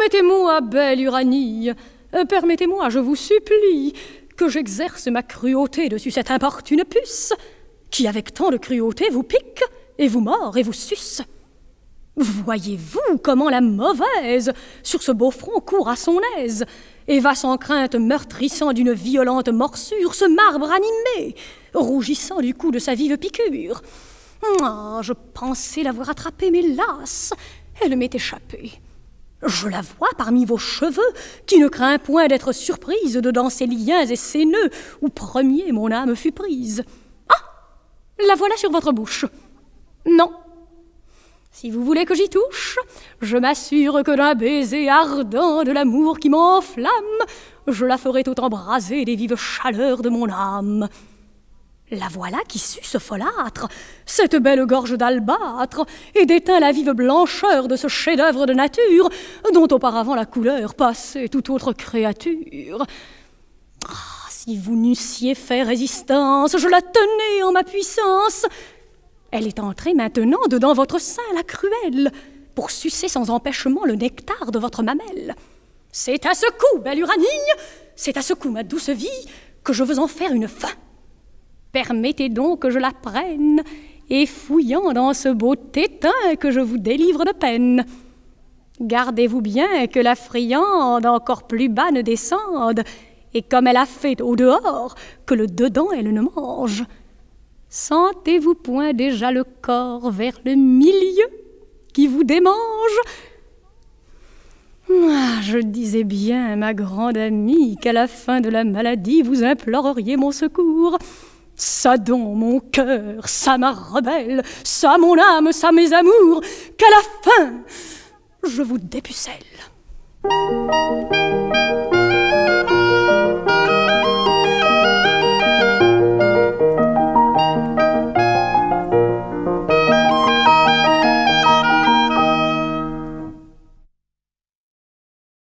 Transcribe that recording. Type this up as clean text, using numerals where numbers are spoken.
Permettez-moi, belle Uranie, permettez-moi, je vous supplie, que j'exerce ma cruauté dessus cette importune puce, qui avec tant de cruauté vous pique, et vous mord et vous suce. Voyez-vous comment la mauvaise, sur ce beau front, court à son aise, et va sans crainte meurtrissant d'une violente morsure ce marbre animé, rougissant du coup de sa vive piqûre. Ah, je pensais l'avoir attrapée, mais las, elle m'est échappée. Je la vois parmi vos cheveux, qui ne craint point d'être surprise dedans ces liens et ces nœuds, où premier mon âme fut prise. Ah, la voilà sur votre bouche. Non. Si vous voulez que j'y touche, je m'assure que d'un baiser ardent de l'amour qui m'enflamme, je la ferai tout embraser des vives chaleurs de mon âme. La voilà qui suce folâtre, cette belle gorge d'albâtre, et déteint la vive blancheur de ce chef-d'œuvre de nature, dont auparavant la couleur passait toute autre créature. Ah, si vous n'eussiez fait résistance, je la tenais en ma puissance. Elle est entrée maintenant dedans votre sein, la cruelle, pour sucer sans empêchement le nectar de votre mamelle. C'est à ce coup, belle Uranie, c'est à ce coup, ma douce vie, que je veux en faire une fin. Permettez donc que je la prenne, et fouillant dans ce beau tétin que je vous délivre de peine. Gardez-vous bien que la friande encore plus bas ne descende, et comme elle a fait au dehors, que le dedans elle ne mange. Sentez-vous point déjà le corps vers le milieu qui vous démange? Ah, je disais bien, ma grande amie, qu'à la fin de la maladie, vous imploreriez mon secours. Ça donc mon cœur, ça ma rebelle, ça mon âme, ça mes amours, qu'à la fin, je vous dépucelle.